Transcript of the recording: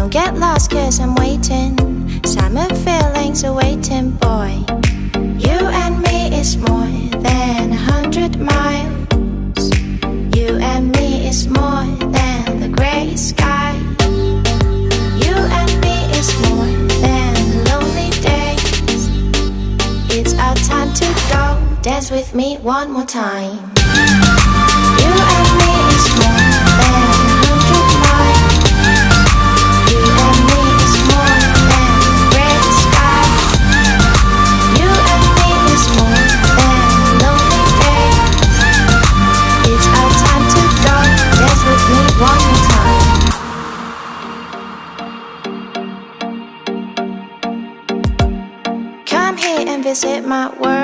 Don't get lost cause I'm waiting. Summer feelings are waiting, boy. You and me is more than 100 miles. You and me is more than the gray sky. You and me is more than the lonely days. It's our time to go. Dance with me one more time. You and me is more than 100 miles. You and me is more than the gray sky. You and me is more than lonely days. It's our time to go. Dance with me one more time. Come here and visit my world.